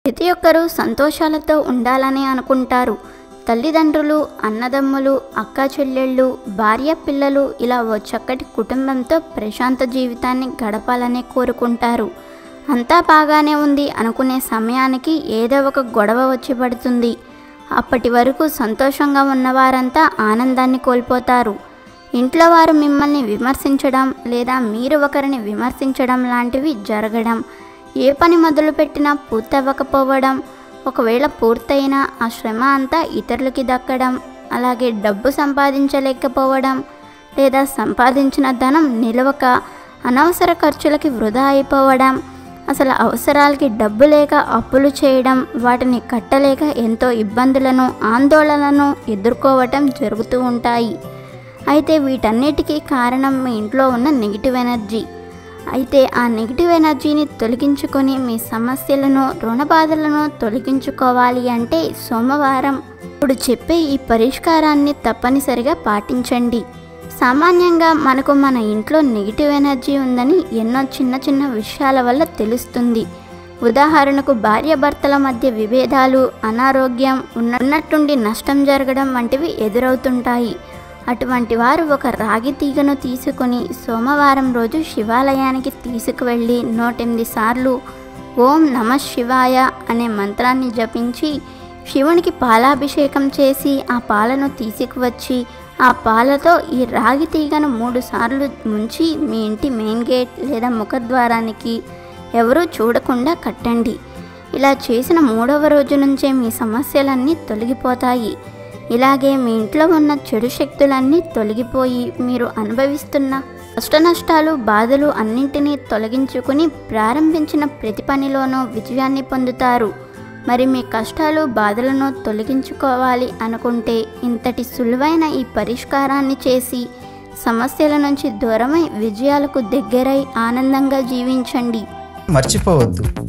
ప్రతి ఒక్కరూ సంతోషాలతో ఉండాలని అనుకుంటారు. తల్లిదండ్రులు, అన్నదమ్ములు, అక్కా చెల్లెళ్ళు, భార్య, పిల్లలు ఇలా ఓ చక్కటి కుటుంబంతో ప్రశాంత జీవితాన్ని గడపాలని కోరుకుంటారు. అంతా బాగానే ఉంది అనుకునే సమయానికి ఏదో ఒక గొడవ వచ్చి పడుతుంది. అప్పటి వరకు సంతోషంగా ఉన్నవారంతా ఆనందాన్ని కోల్పోతారు. ఇంట్లో వారు మిమ్మల్ని విమర్శించడం లేదా మీరు ఒకరిని విమర్శించడం లాంటివి జరగడం, ఏ పని మొదలుపెట్టినా పూర్తవ్వకపోవడం, ఒకవేళ పూర్తయినా ఆ శ్రమ అంతా ఇతరులకి దక్కడం, అలాగే డబ్బు సంపాదించలేకపోవడం లేదా సంపాదించిన ధనం నిలవక అనవసర ఖర్చులకి వృధా అయిపోవడం, అసలు అవసరాలకి డబ్బు లేక అప్పులు చేయడం, వాటిని కట్టలేక ఎంతో ఇబ్బందులను, ఆందోళనలను ఎదుర్కోవటం జరుగుతూ ఉంటాయి. అయితే వీటన్నిటికీ కారణం మీ ఇంట్లో ఉన్న నెగిటివ్ ఎనర్జీ. అయితే ఆ నెగిటివ్ ఎనర్జీని తొలగించుకొని మీ సమస్యలను, రుణబాధలను తొలగించుకోవాలి అంటే సోమవారం ఇప్పుడు చెప్పే ఈ పరిష్కారాన్ని తప్పనిసరిగా పాటించండి. సామాన్యంగా మనకు మన ఇంట్లో నెగిటివ్ ఎనర్జీ ఉందని ఎన్నో చిన్న చిన్న విషయాల వల్ల తెలుస్తుంది. ఉదాహరణకు భార్యాభర్తల మధ్య విభేదాలు, అనారోగ్యం, ఉన్నట్టుండి నష్టం జరగడం వంటివి ఎదురవుతుంటాయి. అటువంటి వారు ఒక రాగి తీగను తీసుకొని సోమవారం రోజు శివాలయానికి తీసుకువెళ్ళి 108 సార్లు ఓం నమః శివాయ అనే మంత్రాన్ని జపించి శివునికి పాలాభిషేకం చేసి ఆ పాలను తీసుకువచ్చి ఆ పాలతో ఈ రాగి తీగను 3 సార్లు ముంచి మీ ఇంటి మెయిన్ గేట్ లేదా ముఖద్వారానికి ఎవరూ చూడకుండా కట్టండి. ఇలా చేసిన 3వ రోజు నుంచే మీ సమస్యలన్నీ తొలగిపోతాయి. ఇలాగే మీ ఇంట్లో ఉన్న చెడు శక్తులన్నీ తొలగిపోయి మీరు అనుభవిస్తున్న కష్టనష్టాలు, బాధలు అన్నింటినీ తొలగించుకుని ప్రారంభించిన ప్రతి పనిలోనూ విజయాన్ని పొందుతారు. మరి మీ కష్టాలు, బాధలను తొలగించుకోవాలి అనుకుంటే ఇంతటి సులువైన ఈ పరిష్కారాన్ని చేసి సమస్యల నుంచి దూరమై విజయాలకు దగ్గరై ఆనందంగా జీవించండి. మర్చిపోవద్దు,